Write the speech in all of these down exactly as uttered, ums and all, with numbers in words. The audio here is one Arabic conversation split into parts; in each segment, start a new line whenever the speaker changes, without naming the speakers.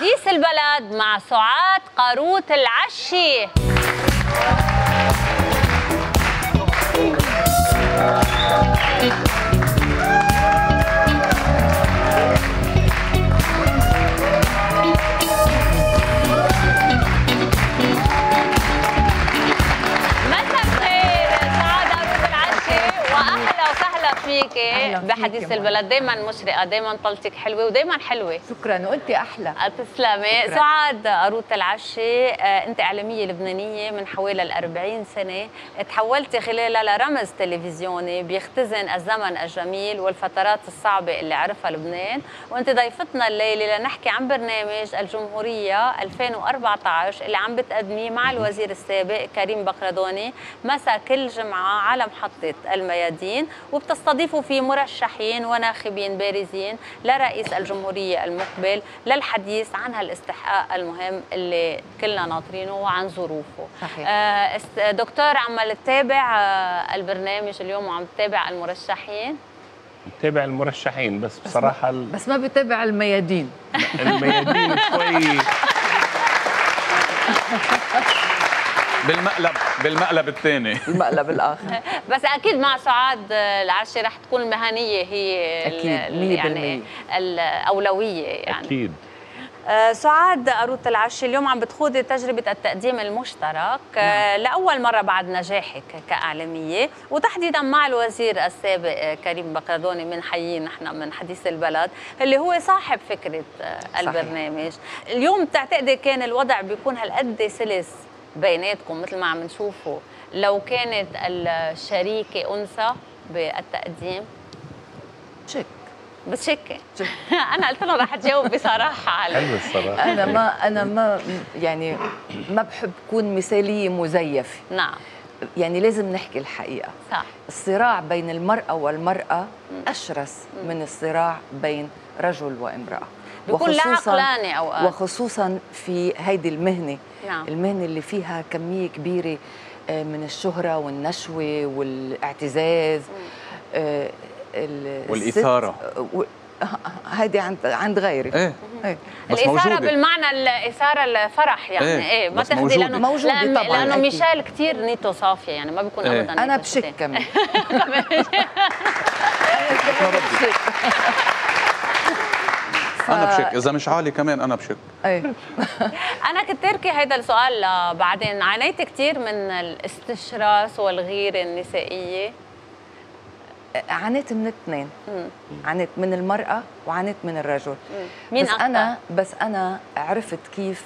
حديث البلد مع سعاد قاروت العشي. فيكي بحديث البلد. دايما مشرقه، دايما طلتك حلوه ودايما حلوه.
شكرا، وانت احلى.
تسلمي. سعاد قاروت العشي، انت اعلاميه لبنانيه من حوالي الأربعين سنه، تحولتي خلالها لرمز تلفزيوني بيختزن الزمن الجميل والفترات الصعبه اللي عرفها لبنان، وانت ضيفتنا الليله لنحكي عن برنامج الجمهوريه ألفين وأربعة عشر اللي عم بتقدميه مع الوزير السابق كريم بقردوني مساء كل جمعه على محطه الميادين، وبتستضيفوا فيه مرشحين وناخبين بارزين لرئيس الجمهوريه المقبل للحديث عن هالاستحقاق المهم اللي كلنا ناطرينه وعن ظروفه.
صحيح.
آه دكتور، عم تتابع آه البرنامج اليوم وعم تتابع المرشحين؟
بتابع المرشحين بس بصراحه
بس ما, بس ما بتابع الميادين.
الميادين شوي
بالمقلب بالمقلب الثاني
المقلب الاخر.
بس اكيد مع سعاد العشي رح تكون المهنيه هي
اكيد
مية بالمية يعني الاولويه يعني.
اكيد.
آه سعاد قاروت العشي، اليوم عم بتخوضي تجربه التقديم المشترك آه لاول مره بعد نجاحك كاعلاميه، وتحديدا مع الوزير السابق كريم بقردوني، من حييه نحن من حديث البلد اللي هو صاحب فكره آه البرنامج. اليوم بتعتقدي كان الوضع بيكون هالقد سلس بيناتكم مثل ما عم نشوفه لو كانت الشريكه انثى بالتقديم؟
شك
بس شك انا قلت لهم رح تجاوب بصراحه على
حلو الصراحه.
انا ما انا ما يعني ما بحب كون مثاليه مزيفه.
نعم،
يعني لازم نحكي الحقيقه.
صح.
الصراع بين المراه والمراه اشرس من الصراع بين رجل وامراه،
بيكون لا عقلاني اوقات،
وخصوصا في هيدي المهنه.
نعم.
المهنه اللي فيها كميه كبيره من الشهره والنشوه والاعتزاز آه
والاثاره.
هيدي عند عند غيري.
ايه,
ايه.
بس
الاثاره
موجودة.
بالمعنى الاثاره الفرح يعني. ايه, ايه ما تاخذي لانه
موجوده
لأن
طبعا
لانه ميشيل كثير نيته صافيه يعني ما بيكون
ايه.
ابدا.
انا بشك كمان.
انا بشك، اذا مش عالي كمان انا بشك.
ايه.
انا كنت تركي هيدا السؤال بعدين. عانيت كثير من الاستشراس والغيره النسائيه؟
عانيت من الاثنين. عانيت من المرأة وعانيت من الرجل.
مين
بس
أكثر؟
أنا بس أنا عرفت كيف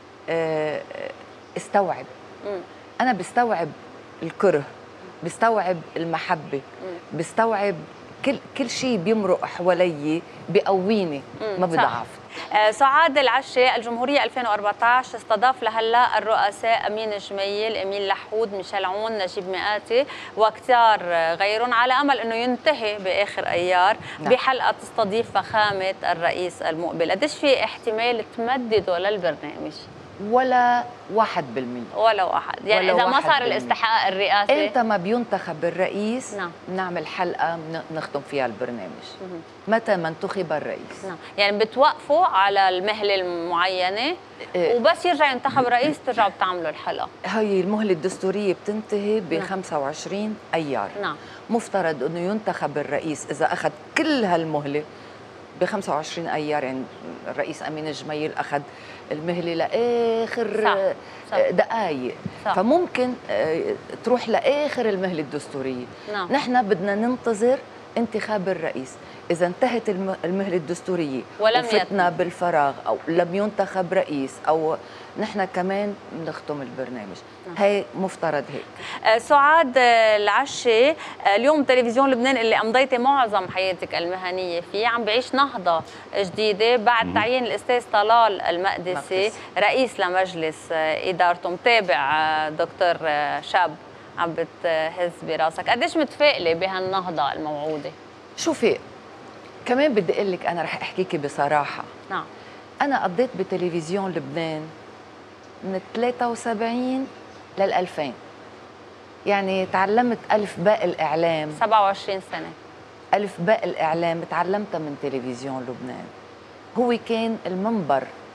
استوعب. مم. أنا بستوعب الكره، بستوعب المحبة، مم. بستوعب كل كل شيء بيمرق حوالي بيقويني، ما بضعف.
آه سعاد العشي، الجمهورية ألفين وأربعة عشر استضاف لهلا الرؤساء أمين جميل، إميل لحود، ميشيل عون، نجيب مئاتي وكثار غيرهم، على أمل أنه ينتهي بآخر أيار نعم. بحلقة تستضيف فخامة الرئيس المقبل. قديش في احتمال تمددوا للبرنامج؟
ولا واحد بالمية.
ولا واحد يعني إذا ما صار الاستحقاق الرئاسي؟
أنت ما بينتخب الرئيس
نعم.
نعمل حلقة نختم فيها البرنامج. مم. متى ما انتخب الرئيس.
نعم. يعني بتوقفوا على المهلة المعينة إيه؟ وبس يرجع ينتخب رئيس ترجعوا بتعملوا الحلقة.
هي المهلة الدستورية بتنتهي ب خمسة وعشرين أيار.
نعم.
مفترض أنه ينتخب الرئيس إذا أخذ كل هالمهلة ب خمسة وعشرين أيار. يعني الرئيس أمين جميل أخذ المهلة لآخر صح. صح. دقائق صح. فممكن تروح لآخر المهلة الدستورية. نعم. نحن بدنا ننتظر انتخاب الرئيس. إذا انتهت المهلة الدستورية وفتنا بالفراغ أو لم ينتخب رئيس أو نحن كمان بنختم البرنامج. هي مفترض هيك.
آه سعاد العشي، اليوم تلفزيون لبنان اللي أمضيتي معظم حياتك المهنية فيه عم بعيش نهضة جديدة بعد تعيين الأستاذ طلال المقدسي رئيس لمجلس إدارته. متابع دكتور شاب عم بتهز براسك، قديش متفائلة بهالنهضة الموعودة؟
شوفي كمان بدي اقول لك، انا رح احكيكي بصراحه.
نعم.
انا قضيت بتلفزيون لبنان من ثلاثة وسبعين لل ألفين، يعني تعلمت الف باء الاعلام.
سبعة وعشرين سنه.
الف باء الاعلام تعلمتها من تلفزيون لبنان. هو كان المنبر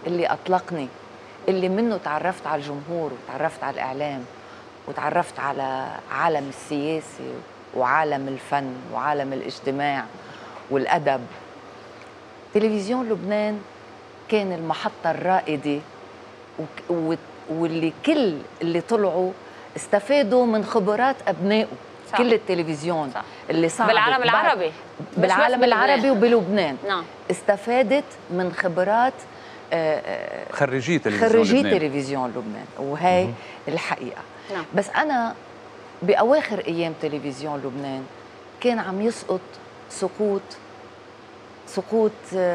اللي أطلقني، اللي منه تعرفت على الجمهور وتعرفت على الإعلام وتعرفت على عالم السياسي وعالم الفن وعالم الاجتماع والأدب. تلفزيون لبنان كان المحطة الرائدة واللي كل اللي طلعوا استفادوا من خبرات أبنائه. صح. كل التلفزيون صح. اللي صعد
بالعالم العربي
بالعالم العربي وبلبنان
نعم.
استفادت من خبرات
خريجي تلفزيون
خريجي
لبنان.
تلفزيون لبنان، وهي الحقيقة.
نعم.
بس أنا بأواخر أيام تلفزيون لبنان كان عم يسقط سقوط سقوط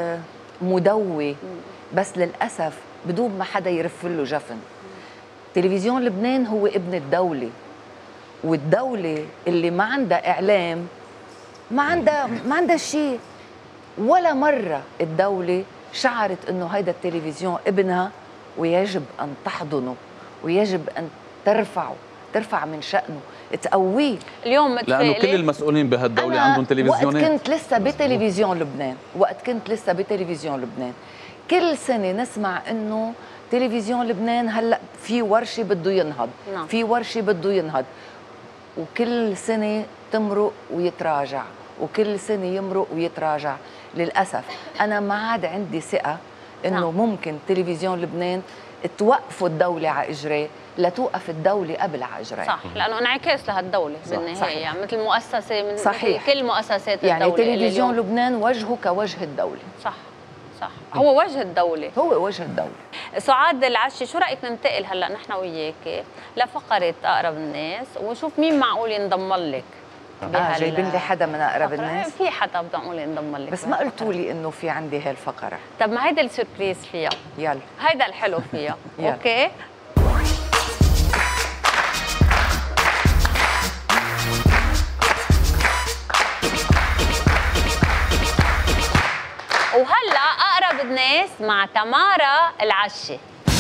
مدوي، بس للأسف بدون ما حدا يرف له جفن. تلفزيون لبنان هو ابن الدولة، والدولة اللي ما عندها إعلام ما عندها ما عندها شيء. ولا مرة الدولة شعرت إنه هيدا التلفزيون ابنها ويجب أن تحضنه ويجب أن ترفعه، ترفع من شأنه، تقويه.
اليوم
لأنه كل المسؤولين بهالدولة عندهم تلفزيونات.
وقت كنت لسه بتلفزيون لبنان وقت كنت لسه بتلفزيون لبنان كل سنة نسمع إنه تلفزيون لبنان هلأ في ورشة بده ينهض،
نعم.
في ورشة بده ينهض، وكل سنة تمرق ويتراجع، وكل سنة يمرق ويتراجع. للأسف أنا ما عاد عندي ثقة إنه نعم. ممكن تلفزيون لبنان توقفوا الدولة على إجراه لتوقف الدولة قبل على إجراه.
صح، لأنه انعكاس لهالدولة بالنهاية، يعني مثل مؤسسة من
صحيح.
كل مؤسسات
يعني
الدولة.
يعني تلفزيون لبنان وجهه كوجه الدولة.
صح صح، هو وجه الدولة،
هو وجه الدولة.
سعاد العشي، شو رأيك ننتقل هلا نحن وياك لفقرة أقرب الناس ونشوف مين معقول ينضم لك؟
اه جايبين لي حدا من أقرب الناس؟
في حدا بدي أقول ينضم لك،
بس ما قلتوا لي إنه في عندي هالفقرة.
طب ما هيدا السربريز فيها،
يلا
هيدا الحلو فيها. أوكي، وهلا أقرب الناس مع تمارا العشي.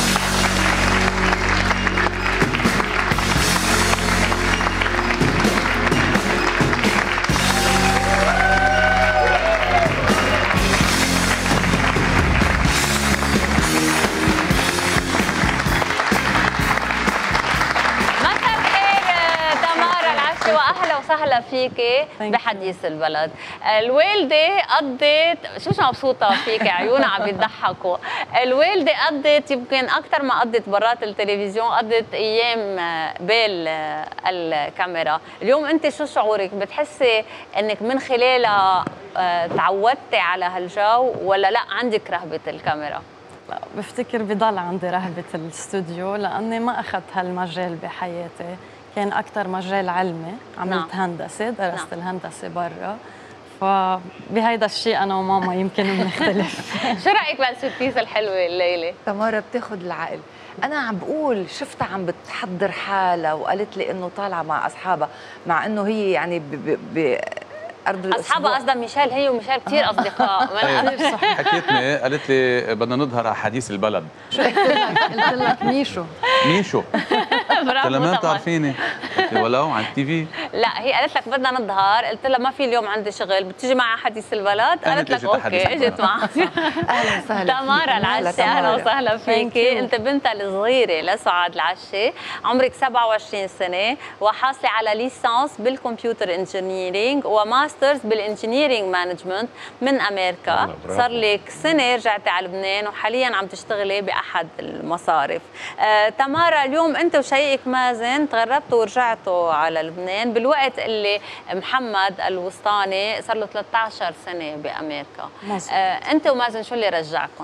واهلا وسهلا فيكي بحديث البلد. الوالده قضت، شو شو مبسوطه فيكي، عيونها عم يضحكوا. الوالده قضت يمكن اكثر ما قضت برات التلفزيون، قضت ايام بال الكاميرا. اليوم انت شو شعورك؟ بتحسي انك من خلالها تعودتي على هالجو ولا لا عندك رهبه الكاميرا؟
لا، بفتكر بضل عندي رهبه الاستوديو لاني ما اخذت هالمجال بحياتي، كان أكثر مجال علمي، عملت نعم. هندسة، درست نعم. الهندسة برا، فبهيدا الشيء أنا وماما يمكن بنختلف.
شو رأيك بالسربريز الحلوة الليلة؟
تمارا بتاخذ العقل. أنا عم بقول شفتها عم بتحضر حالها وقالت لي إنه طالعة مع أصحابها، مع إنه هي يعني ب ب ب
اصحابها قصدها ميشيل، هي وميشيل كثير اصدقاء.
حكيتني قالت لي بدنا نظهر على حديث البلد.
شو قلت لك؟ قلت لك ميشو
ميشو لما بتعرفيني ولو على التي في.
لا هي قالت لك بدنا نظهر، قلت لها ما في اليوم عندي شغل، بتيجي معي حديث البلد؟ قالت لك اوكي، اجت معها.
اهلا وسهلا
تمارا العشي، اهلا وسهلا فيكي. انت بنتها الصغيره لسعاد العشي، عمرك سبعة وعشرين سنه وحاصله على ليسانس بالكمبيوتر انجينيرينج وماسترز بالانجينيرينج مانجمنت من امريكا. صار لك سنه رجعتي على لبنان وحاليا عم تشتغلي باحد المصارف. آه، تمارا، اليوم انت وشقيقك مازن تغربتوا ورجعتوا على لبنان بالوقت اللي محمد الوسطاني صار له ثلاثة عشر سنه بامريكا. آه، انت ومازن شو اللي رجعكم؟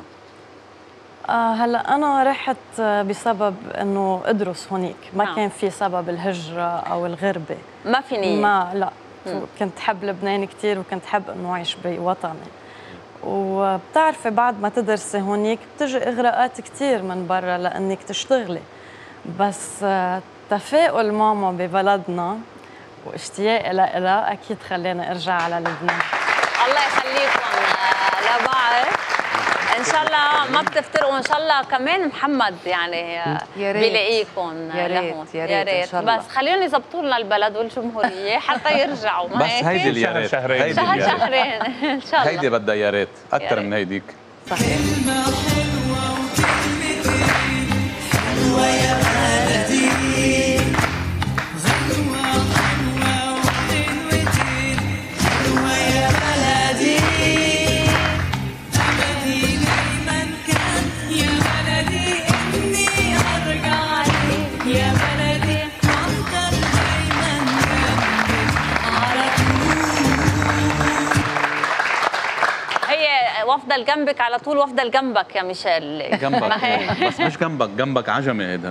آه هلا انا رحت بسبب انه ادرس هونيك، ما آه. كان في سبب الهجره او الغربه.
ما في نيه؟
ما لا، م. كنت حب لبنان كثير وكنت حب انه اعيش بوطني. وبتعرفي بعد ما تدرسي هونيك بتجي اغراءات كثير من برا لانك تشتغلي، بس آه تفاؤل ماما ببلدنا واشتياقي لها اكيد خلاني ارجع على لبنان. الله
يخليكم لبعض، ان شاء الله ما بتفترقوا، ان شاء الله كمان محمد يعني بيلاقيكم
يا ريت يا ريت ان شاء
الله. بس خليهم يظبطوا لنا البلد والجمهوريه حتى يرجعوا.
بس هيدي اللي يا ريت،
شهر شهرين ان شاء الله.
هيدي بدها يا ريت اكثر من هيديك.
صحيح.
وافضل جنبك على طول وافضل جنبك يا ميشيل.
جنبك إيه. بس مش جنبك، جنبك عجمي هيدا.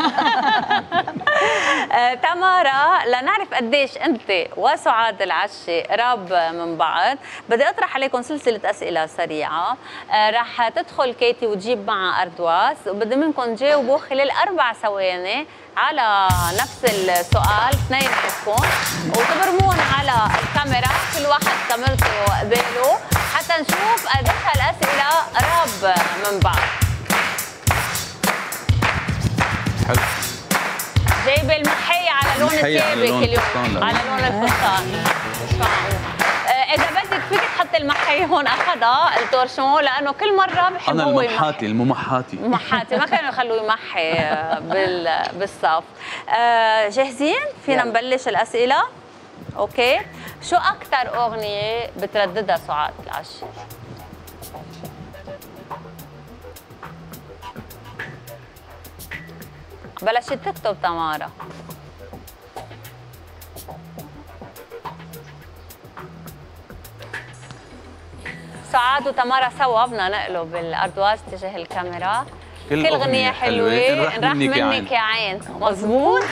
تمارا، لنعرف قديش انت وسعاد العشي قراب من بعض، بدي اطرح عليكم سلسله اسئله سريعه. رح تدخل كيتي وتجيب معها اردواس، وبدي منكم تجاوبوا خلال اربع ثواني على نفس السؤال اثنيناتكم، وتبرمون على الكاميرا، كل واحد كاميرته قباله، حتى نشوف قديش هالاسئله قراب من بعض.
حلو.
جايبه المحية على لون الثيابك اليوم، على لون الفستان. إذا بدك فيك تحط المحي هون أخذها التورشون، لأنه كل مرة بحب
أنا
هو
الممحاتي الممحاتي
الممحاتي ما كانوا يخلوه يمحي بالصف. جاهزين؟ فينا نبلش الأسئلة؟ أوكي. شو أكثر أغنية بترددها سعاد العشي؟ بلشت تكتب تمارا. سعاد وتمارا سوا بدنا نقلب الأردواس تجاه الكاميرا. كل, كل أغنية حلوة انراح منك, منك يا عين. مظبوط.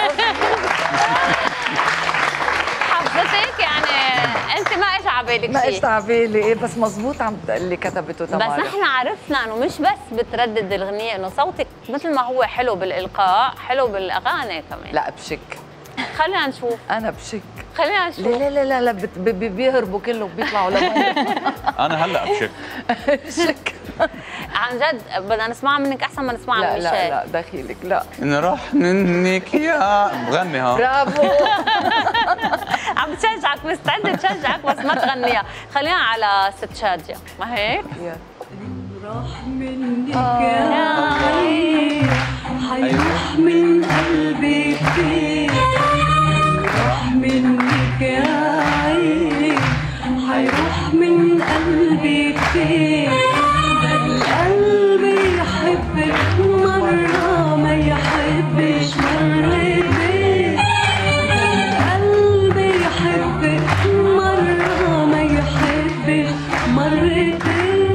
حفظتك يعني انت ما اجى على بالك شيء.
ما اجى على بالي، ايه بس مزبوط عم اللي كتبته تمارا.
بس نحن عرفنا انه مش بس بتردد الاغنيه، انه صوتك مثل ما هو حلو بالالقاء، حلو بالاغاني كمان.
لا بشك.
خلينا نشوف.
انا بشك.
خلينا نشوف.
لا لا لا لا بيهربوا كلهم بيطلعوا لوين.
انا هلا بشك.
شك.
عن جد بدنا نسمعها منك احسن ما نسمعها من ميشيل.
لا لا لا دخيلك لا.
نروح منك يا بغني ها.
برافو.
عم بتشجعك، مستعده تشجعك بس ما تغنيها. خلينا على ست شاديه، ما هيك؟
راح منك يا عين، حيروح من قلبي كتير. راح منك يا عين، حيروح من قلبي كتير. القلب يحبك مرة ما يحبش مرتين. القلب يحبك مرة ما يحبش مرتين.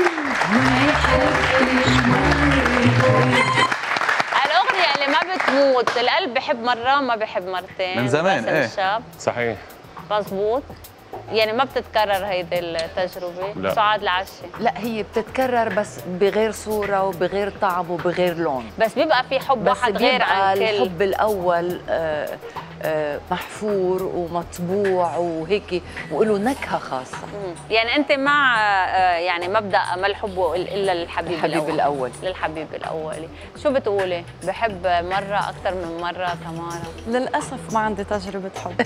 الأغنية اللي ما بتموت، القلب بحب مرة ما بحب مرتين.
من زمان ايه
الشاب.
صحيح.
مظبوط. يعني ما بتتكرر هيدي التجربة.
لا.
سعاد العشي.
لا هي بتتكرر بس بغير صورة وبغير طعم وبغير لون.
بس بيبقى في حب
بس
واحد غير عن كل.
الحب الأول آه آه محفور ومطبوع وهيك وله نكهة خاصة.
مم. يعني أنت مع آه يعني مبدأ ما الحب إلا للحبيب
الحبيب
الأول.
الأول.
للحبيب الأولي. شو بتقولي؟ بحب مرة أكثر من مرة تمارا؟
للأسف ما عندي تجربة حب.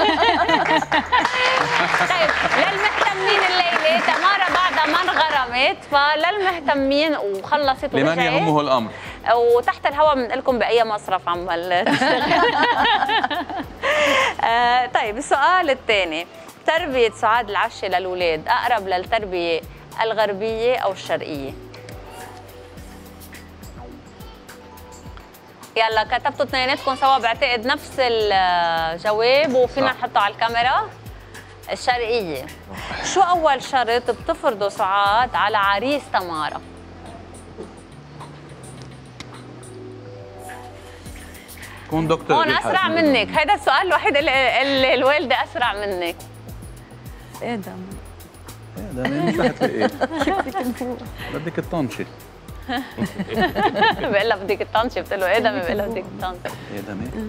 طيب للمهتمين الليلة تمارا بعدها ما انغرمت، فللمهتمين وخلصت
لمن يهمه الأمر.
وتحت الهواء بنقول لكم بأي مصرف عمال تشتغل. آه طيب السؤال الثاني، تربية سعاد العشي للأولاد أقرب للتربية الغربية أو الشرقية؟ يلا كتبتوا اثنيناتكم سوا بعتقد نفس الجواب وفينا نحطه على الكاميرا. الشرقية. شو أول شرط بتفرضه سعاد على عريس تمارا؟
كون دكتور.
هون أسرع منك، هذا السؤال الوحيد اللي, اللي الوالدة أسرع منك.
آدم.
آدم مش رح تلاقيه. بدك الطنشة.
بقول لها بدك الطنشة، بتقول له آدم بقول لها بدك الطنشة.
آدم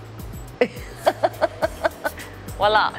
والله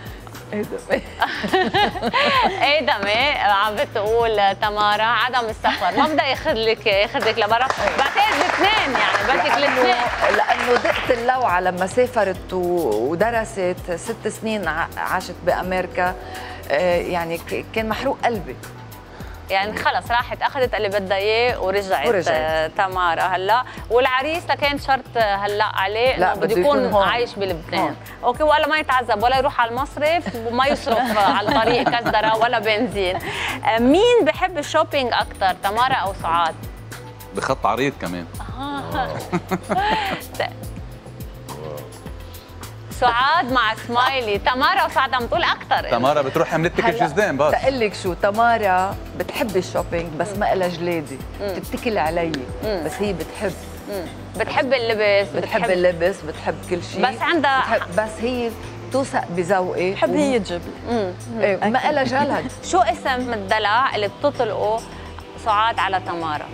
آدمي عم بتقول تمارا عدم السفر، ما بدها ياخذ لك ياخذ لك لبرا، بعتقد الاثنين يعني بدك الاثنين.
لأنه دقت اللوعة لما سافرت ودرست ست سنين عاشت بأمريكا، يعني كان محروق قلبي.
يعني خلص راحت اخذت اللي بدها اياه ورجعت, ورجعت. تمارا هلا، والعريس كان شرط هلا عليه انه بده يكون, يكون عايش بلبنان. اوكي، ولا ما يتعذب ولا يروح على المصرف وما يصرف على الطريق كزدره ولا بنزين. مين بحب الشوبينج اكثر، تمارا او سعاد؟
بخط عريض كمان.
سعاد مع سمايلي. تمارا وسعاد عم تقول اكثر.
تمارا بتروح عملت لك الجزدان بس.
بقول لك شو، تمارا بتحب الشوبينج بس ما لها جلادي، بتتكل علي بس هي بتحب.
مم. بتحب اللبس،
بتحب, بتحب اللبس، بتحب كل شيء،
بس عندها
بتحب، بس هي توثق بذوقي،
بحب هي تجيب لي.
إيه ما لها جلد.
شو اسم الدلع اللي بتطلقوا سعاد على تمارا؟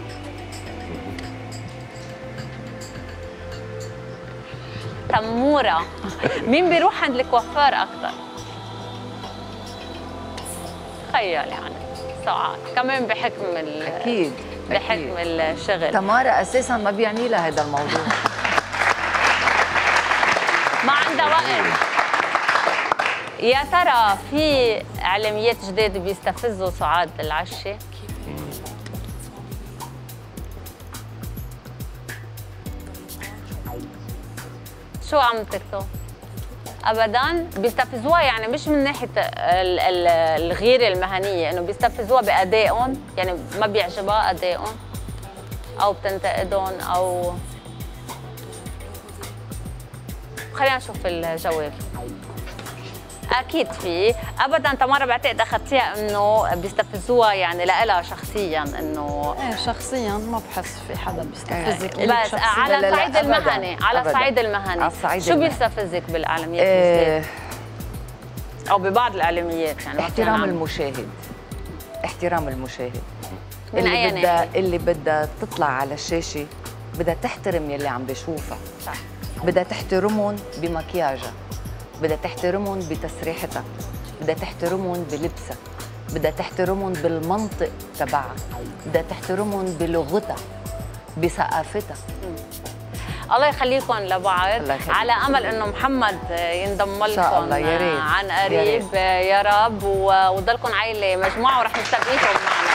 تمورة. مين بيروح عند الكوافير أكثر؟ تخيل يعني سعاد كمان بحكم ال
أكيد
بحكم أكيد. الشغل.
تمارا أساساً ما بيعني لها هذا الموضوع.
ما عندها وقت. يا ترى في إعلاميات جداد بيستفزوا سعاد العشي؟ شو عم تكتب؟ ابدا بيستفزوها، يعني مش من ناحيه الغيره المهنيه، انه بيستفزوها بادائهم، يعني ما بيعجبها ادائهم او بتنتقدهم او خلينا نشوف الجواب. اكيد في. ابدا تمارا بعتقد اخذتيها انه بيستفزوها يعني لها شخصيا، انه
ايه شخصيا ما بحس في حدا بيستفزك.
بس على الصعيد المهني، على الصعيد المهني شو بيستفزك بالاعلاميات الجداد؟ او ببعض الاعلاميات يعني؟
احترام المشاهد، احترام المشاهد.
من
اللي بدها اللي بدها تطلع على الشاشه بدها تحترم يلي عم بشوفها. صح. بدها تحترمهم بمكياجها، بدها تحترمهم بتسريحتها، بدها تحترمهم بلبسها، بدها تحترمهم بالمنطق تبعها، بدها تحترمهم بلغتها، بثقافتها.
الله يخليكم لبعض. على امل انه محمد ينضم لكم عن قريب يا رب، وضلكم عائله مجموعه ورح نستقبلكم معنا.